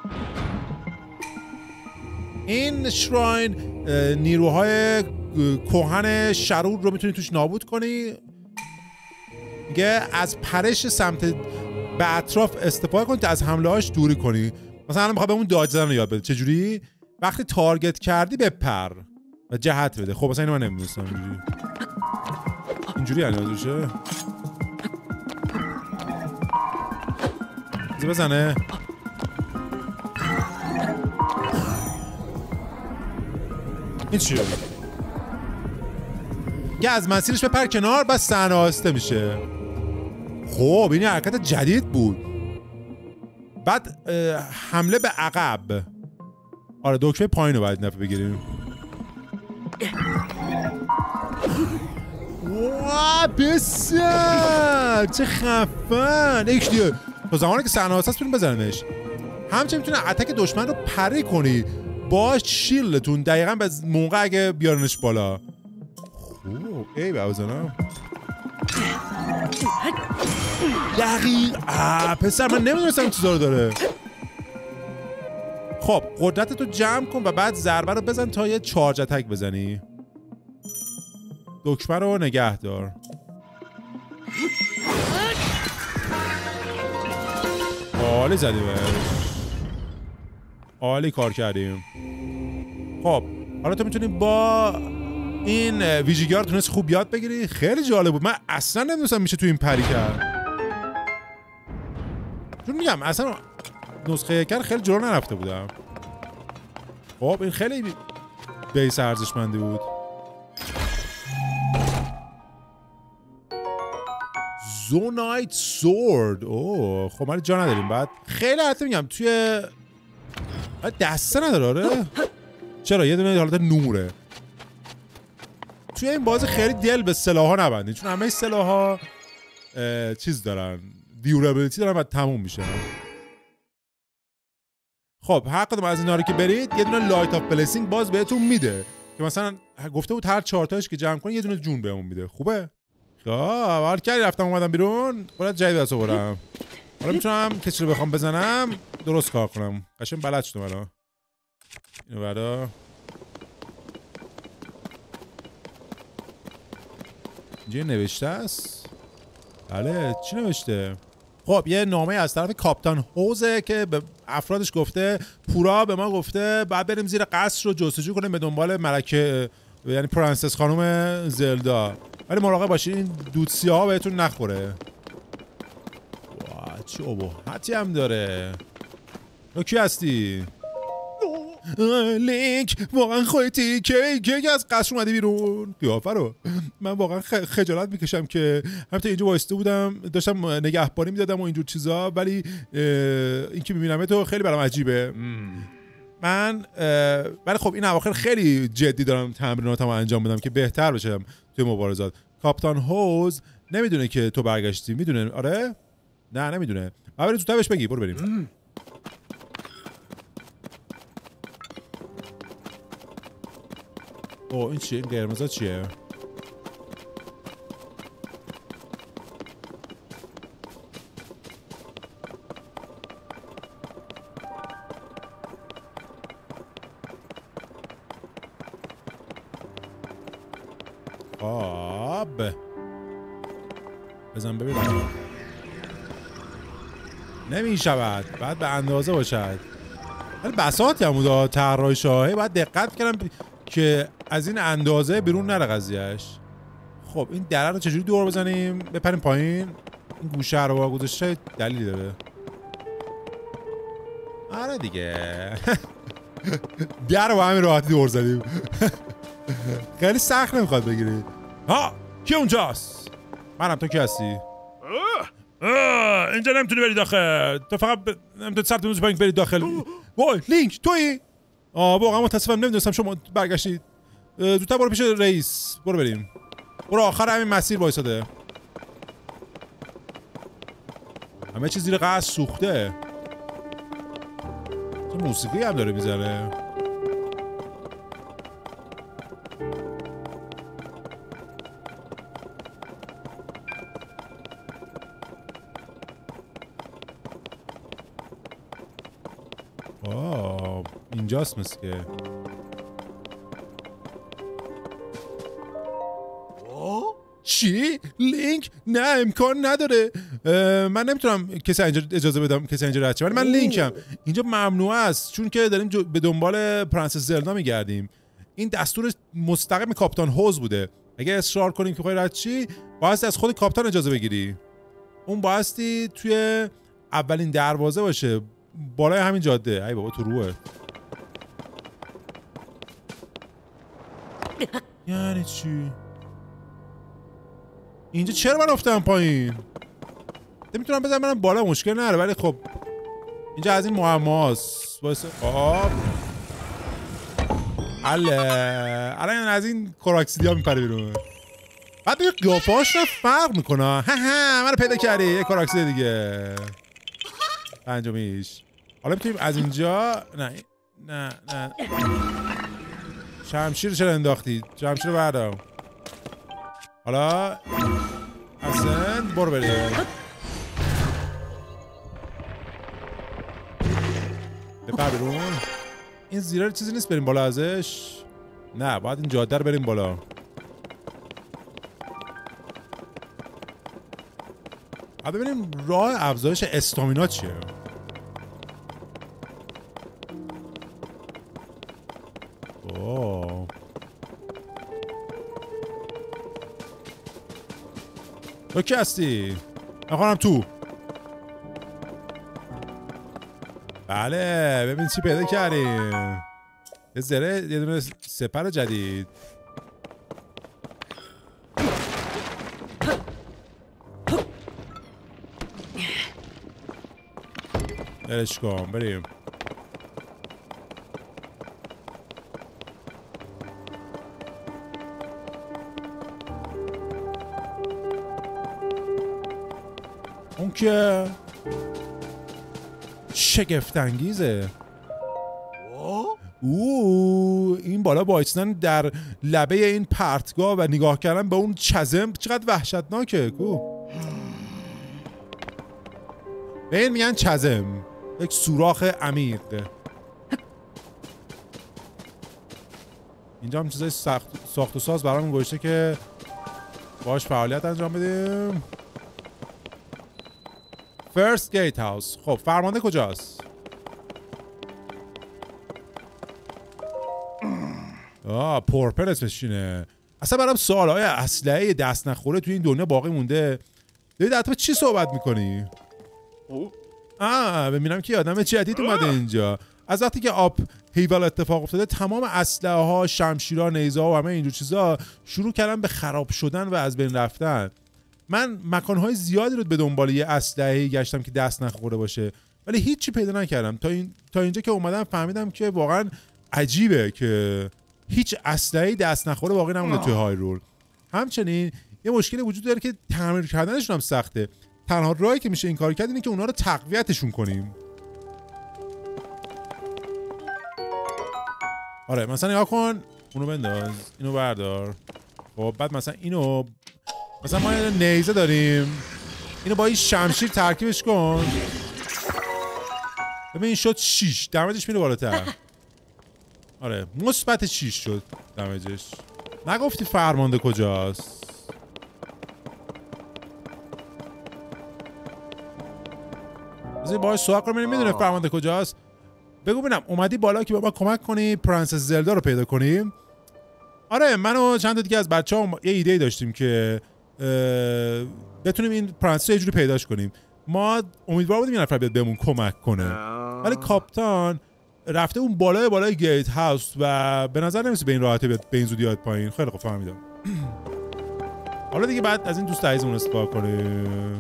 این شراین نیروهای کهن شرور رو میتونی توش نابود کنی. میگه از پرش سمت به اطراف استفاده کنی تا از حمله هاش دوری کنی. مثلا الان میخواد بهمون داج زدن رو یاد بده. چجوری؟ وقتی تارگت کردی بپر و جهت بده. خب مثلا اینو من نمیدونستم اینجوری یعنی بازشه بزنه. این چیه؟ یه از مسیرش بپر کنار بس صحنه آهسته میشه. خب این حرکت جدید بود. بعد حمله به عقب. آره دکمه پایین رو باید نفع بگیریم. واه بسیار چه خفن. ایکشتیه تا زمانی که صحنه آهسته است بزنمش. همچنین میتونه اتک دشمن رو پری کنی باش شیلتون دقیقا به موقع اگه بیارنش بالا. خوب ای بزنم دقیق. پسر من نمیدونستم این چیزا رو داره. خب قدرتتو جمع کن و بعد ضربه رو بزن تا یه چارج اتک بزنی. دکمه رو نگه دار. عالی زدی بهش. عالی کار کردیم. خب حالا تو میتونی با این ویژگی ها رو تونست خوب یاد بگیری. خیلی جالب بود. من اصلا نمیدونستم میشه تو این پری کرد. چون میگم اصلا نسخه کر خیلی جلو نرفته بودم. خب این خیلی بیس ارزشمندی بود. زونایت سورد. اوه خب ما جا نداریم. بعد خیلی حتی میگم توی دسته نداره. آره چرا یه دونه حالت نوره. توی این بازی خیلی دل به سلاح‌ها نبندید چون همه سلاح‌ها چیز دارن دیورابیلیتی دارن و تموم میشه. خب هر کدوم از اینا رو که برید یه دونه لایت آف بلسینگ باز بهتون میده که مثلا گفته بود هر 4 تاش که جمع کنی یه دونه جون بهمون میده. خوبه؟ خب حال کردی رفتم اومدم بیرون قدرت جدید دست آوردم. حالا میتونم کسی رو بخوام بزنم درست کار کنم. قشنگ بلد شدم الان. اینو بعدا اینجا نوشته است. بله چی نوشته؟ خب یه نامه از طرف کاپیتان هوزه که به افرادش گفته پورا به ما گفته بعد بریم زیر قصر رو جستجو کنیم به دنبال ملکه یعنی پرنسس خانم زلدا. ولی مراقب باشین این دود سیاه بهتون نخوره. واه چه ابهتی هم داره. تو کی هستی؟ لینک واقعا خودتی که از قصر اومدی بیرون. قیافه رو من واقعا خجالت میکشم که همینطور اینجا وایسته بودم داشتم نگهبانی میدادم و اینجور چیزا ولی این که میبینم تو خیلی برام عجیبه. من ولی خب این اواخر خیلی جدی دارم تمریناتمو انجام بدم که بهتر بشم توی مبارزات. کاپیتان هوز نمیدونه که تو برگشتی. میدونه؟ آره؟ نه نمیدونه. بریم زودتر بهش بگی. برو بریم. اوه این چیه؟ این قرمزا چیه؟ آب بزن ببینم. نمی شود بعد به اندازه باشد. ولی بساطی هم بوده طراحی شاهی. باید دقت کردم که از این اندازه بیرون نره قضیهش. خب این دره رو چجوری دور بزنیم؟ بپریم پایین. این گوشه رو گذاشته دلیلی داره. آره دیگه در رو با همین راحتی دور زدیم. خیلی سخت نمیخواد بگیری. ها کی اونجاست؟ منم. تو کی هستی؟ اینجا نمیتونی بری داخل. تو فقط نمیتونی سرت بزنی پایین بری داخل. وای لینک تویی؟ واقعا متاسفم نمیدونستم شما برگشتید. زودتر برو پیش رئیس. برو بریم. برو آخر همین مسیر وایساده. همه چیز زیر قصر سوخته. چه موسیقی هم داره میزنه. اینجاست مثل که چی؟ لینک؟ نه امکان نداره. من نمیتونم کسی اینجا اجازه بدم کسی اینجا رد شه، ولی من لینکم. اینجا ممنوع است چون که داریم به دنبال پرنسس زلدا میگردیم. این دستور مستقیم کاپیتان هوز بوده. اگه اصرار کنیم که خواهی رد چی، بایستی از خود کاپیتان اجازه بگیری. اون بایستی توی اولین دروازه باشه، بالای همین جاده. ای بابا تو روه. یعنی چی؟ اینجا چرا من افتادم پایین؟ نمیتونم بزنم برم بالا، مشکل نداره، ولی خب اینجا از این معماست. واسه آب الان از این کوراکسیدیا میپره بیرون. بعد دیگه قیافه‌اش رو فرق میکنه. ها منو پیدا کردی. یه کوراکسید دیگه. پنجمیش. حالا میتونیم از اینجا نه شمشیر چرا انداختی؟ شمشیر رو بردار. حالا اصلا برو بریم. بپر بیرون. این زیره چیزی نیست بریم بالا ازش؟ نه باید این جاده رو بریم بالا. ببینیم راه افزایش استامینا چیه. اوه تو کی هستی؟ من خودم تو. بله ببین چی پیدا کردیم. یه زره، یه دونه سپر جدید. برش کن بریم. اون که شگفت انگیزه. این بالا بایستن در لبه این پرتگاه و نگاه کردن به اون چزم چقدر وحشتناکه. به این میگن چزم، یک سوراخ عمیق. اینجا هم چیزای ساخت و ساز برامون گوشته که باش فعالیت انجام بدیم. فرست گیت هاوس. خب فرمانده کجاست؟ پورپل اسمش چینه. اصلا برام سوالهای اسلحه دست نخوره توی این دنیا باقی مونده. دارید حتی چی صحبت میکنی؟ ببینم که آدم جدید اومده اینجا. از وقتی که آب هیول اتفاق افتاده تمام اسلحه ها، شمشیرها، نیزه‌ها و همه اینجور چیزا شروع کردن به خراب شدن و از بین رفتن. من مکانهای زیادی رو به دنبال یه اسلحه‌ای گشتم که دست نخوره باشه، ولی هیچی پیدا نکردم. تا اینجا که اومدم فهمیدم که واقعا عجیبه که هیچ اسلحه‌ای دست نخوره باقی نمونده توی هایرول. همچنین یه مشکلی وجود داره که تعمیر کردنشون هم سخته. تنها راهی که میشه این کار کرد اینه که اونا رو تقویتشون کنیم. آره مثلا نگاه کن، اونو بنداز، اینو بردار. خب بعد مثلا اینو، مثلا ما یه نیزه داریم، اینو با این شمشیر ترکیبش کن. ببین این شد 6، دمیجش میره بالاتر. آره مثبت 6 شد دمیجش. نگفتی فرمانده کجاست؟ بذاری باهاش سوال کنم میدونه فرمانده کجاست. بگو ببینم اومدی بالا که با ما کمک کنی پرنسس زلدا رو پیدا کنیم؟ آره من و چند تا دیگه از بچه‌ها یه ایده داشتیم که بتونیم این پرنسس رو یه جوری پیداش کنیم. ما امیدوار بودیم یه نفر بیاد بهمون کمک کنه، ولی کاپیتان رفته اون بالای گیت هاوس و به نظر نمیسه به این راحتی بیاد به این زودی بیاد پایین. خیلی خوب فهمیدم. حالا دیگه بعد از این دوست عزیزمون استفاده کنیم.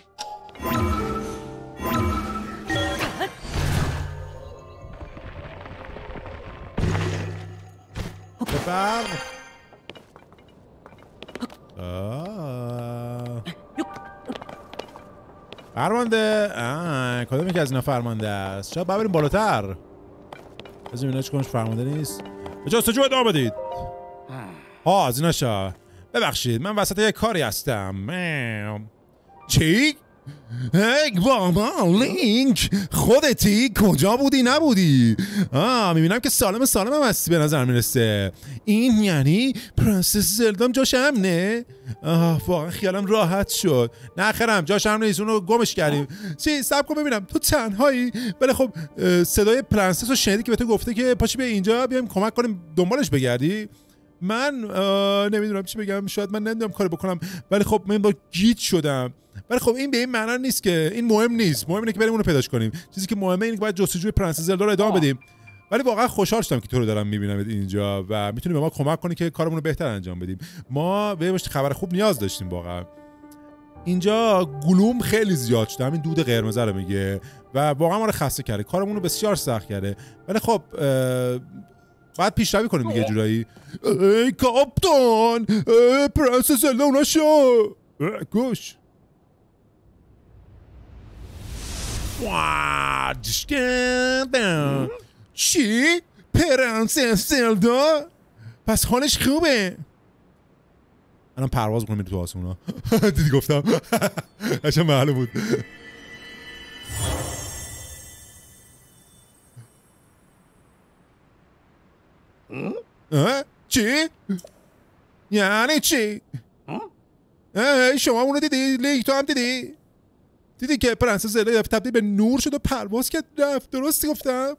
ببر. فرمانده. کدوم یکی از اینا فرمانده است؟ شاید بریم بالاتر. بذاریم اینا چی کنش فرمانده نیست. به جستجو ادامه بدید. از اینا شا. ببخشید من وسط یک کاری هستم. چی؟ هی بابا لینک، خودتی کجا بودی نبودی؟ میبینم که سالم هم هستی به نظر میرسه. این یعنی پرنسس زلدام جاش امنه؟ واقعا خیالم راحت شد. نه خیرم جاش امن نیست، اونو گمش کردیم. چی صبر کن ببینم تو تنهایی؟ ولی خب صدای پرنسس رو شنیدی که به تو گفته که پاشی بیا اینجا بیایم کمک کنیم دنبالش بگردی؟ من نمیدونم چی بگم، شاید من نمیدونم کاری بکنم، ولی خب من با گیج شدم. ولی خب این به این معنی نیست که این مهم نیست، مهم اینه که بریم اونو پیداش کنیم. چیزی که مهمه اینه که باید جستجوی پرنسس زلدا رو ادامه بدیم. ولی واقعا خوشحال شدم که تو رو دارم میبینم اینجا و میتونی به ما کمک کنی که کارمون رو بهتر انجام بدیم. ما به خبر خوب نیاز داشتیم واقعا. اینجا گلوم خیلی زیاد شده، همین دود قرمز رو میگه و واقعا ما رو خسته کرده، کارمون رو بسیار سخت کرده. ولی خب باید پیشروی کنیم دیگه جورایی. ای کاپتان، پرنسس زلدا اونا شو گوش. چی؟ پرنسس زلدا؟ پس حالش خوبه؟ الان پرواز میکنه تو آسمونا. دیدی گفتم قشنگ معلوم بود. چی؟ یعنی چی؟ شما اونو دیدی؟ لیک تو هم دیدی؟ دیدی که پرنسس زلدا تبدیل به نور شد و پرواز کرد رفت؟ درستی گفتم؟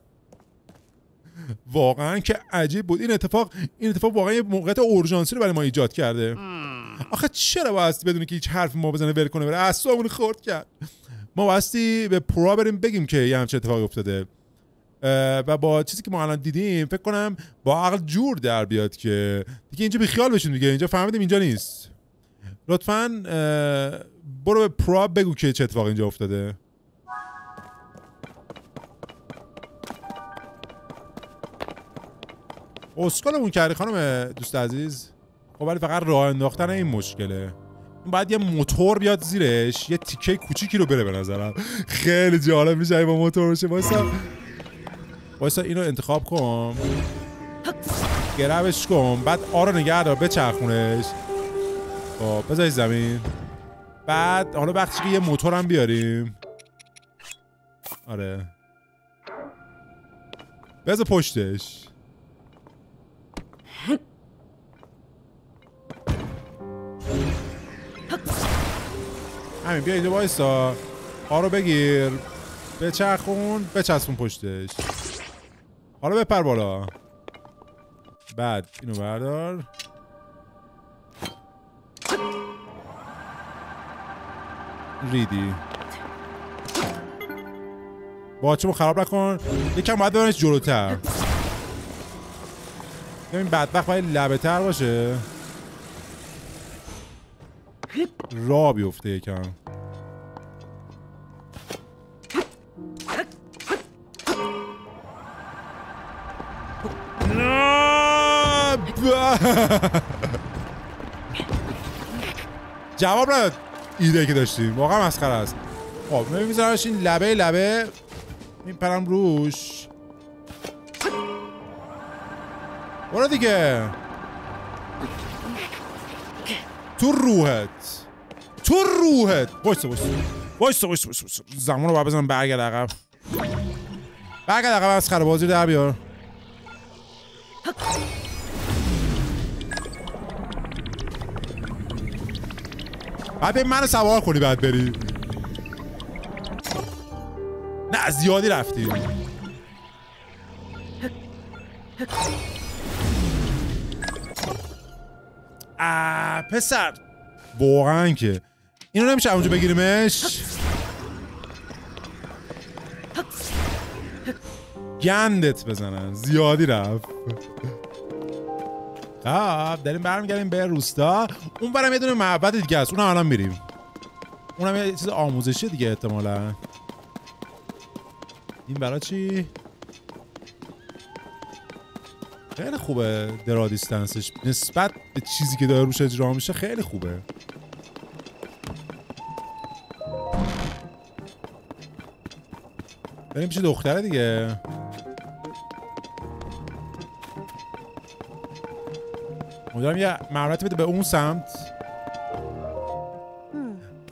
واقعا که عجیب بود. این اتفاق واقعا یه موقعیت اورژانسی رو برای ما ایجاد کرده. آخه چرا بایستی بدونی که هیچ حرف ما بزنه ول کنه بره؟ اعصابمون خورد کرد. ما بایستی به پرو بریم بگیم که یه همچین اتفاقی افتاده و با چیزی که ما الان دیدیم فکر کنم با عقل جور در بیاد که دیگه اینجا بیخیال بشیم دیگه. اینجا فهمیدیم اینجا نیست. لطفاً برو به پرو بگو که چه اتفاقی اینجا افتاده. اسکالمون کردی خانم دوست عزیز. خب ولی فقط راه انداختن این مشکله. باید یه موتور بیاد زیرش، یه تیکه کوچیکی رو بره. به نظرم خیلی جالب میشه اگه با موتور باشه. وایسا اینو انتخاب کن، گربش کن، بعد آرو نگه دار بچرخونش. خب بذاری زمین. بعد حالا وقتی که یه موتور هم بیاریم. آره بذار پشتش. همین بیا اینجا وایسا، آرو بگیر، بچرخون، بچسبون پشتش. حالا بپر بالا. بعد اینو بردار. ریدی باچمو خراب نکن. یکم باید ببرنش جلوتر. این بدبخت باید لبه تر باشه، راه بیفته یکم. جواب نداد ایده که داشتیم، واقعا مسخره است. خب میذارمش این لبه میپرم روش. برو دیگه تو روحت. وایسا زمان رو باید بزنم برگرد عقب. مسخره بازی در بیار. بعد به منو سوار کنی بعد بری. نه زیادی رفتی. پسر واقعا که اینو نمیشه اونجا بگیریمش. گندت بزنن زیادی رفت. داریم برمیگردیم به روستا. اون برم یه دونه معبد دیگه است، اونم الان میریم. اونم یه چیز آموزشی دیگه احتمالا. این برای چی؟ خیلی خوبه درا دیستنسش نسبت به چیزی که داره روش اجرا میشه، خیلی خوبه. بریم پیش دختره دیگه. امیدوارم یه مهارتی بده به اون سمت.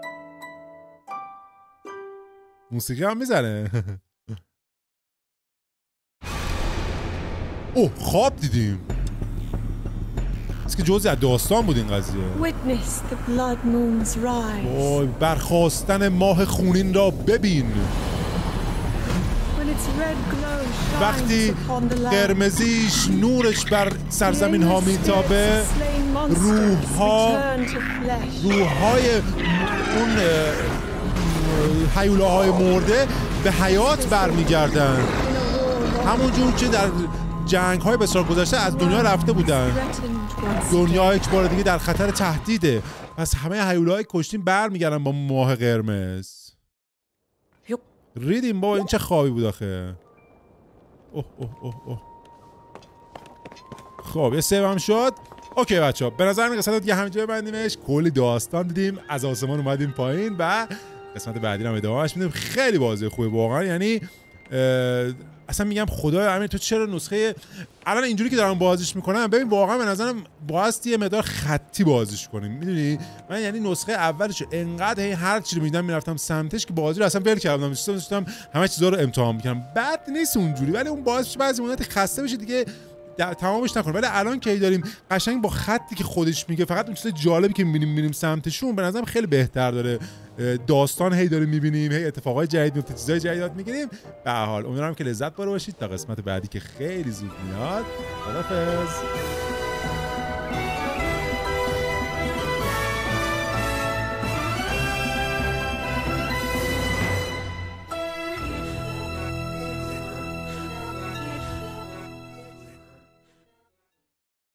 موسیقی هم میزنه. اوه خواب دیدیم. که جزئی از داستان بود این قضیه. اوه برخاستن ماه خونین را ببین. وقتی قرمزیش نورش بر سرزمین ها میتابه، روحهای اون هیولاهای مرده به حیات برمیگردن، همونجور که در جنگ های بسیار گذشته از دنیا رفته بودن. دنیا یک بار دیگه در خطر تهدیده، پس همه هیولاهای کشتیم برمیگردن با ماه قرمز. ریدیم بابا، این چه خوابی بود آخه. اوه اوه اوه اوه. خب یه سیو هم شد. اوکی بچه ها، به نظر من قسمت دیگه همینجا ببندیمش. کلی داستان دیدیم، از آسمان اومدیم پایین و قسمت بعدی هم ادامهش میدیم. خیلی بازی خوبه واقعا، یعنی اصلا میگم خدای امیر تو چرا نسخه الان اینجوری که دارم بازیش میکنم، ببین واقعا به نظرم باید یه مقدار خطی بازیش کنیم، میدونی من یعنی نسخه اولش انقدر هر چی رو میدیدم میرفتم سمتش که بازی رو اصلا ول کردم، داشتم همه چیزا رو امتحان میکردم. بد نیست اونجوری، ولی اون باعث بعضی موقع خسته بشه دیگه تمامش نکنه. ولی الان که داریم قشنگ با خطی که خودش میگه، فقط اون چیز جالبی که میبینیم سمتشون، به نظرم خیلی بهتر داره. داستان هی داریم میبینیم، هی اتفاقای جدید میفته، چیزای جدید میگیریم. به هر حال امیدوارم که لذت ببرید تا قسمت بعدی که خیلی زود میاد. خدافظ.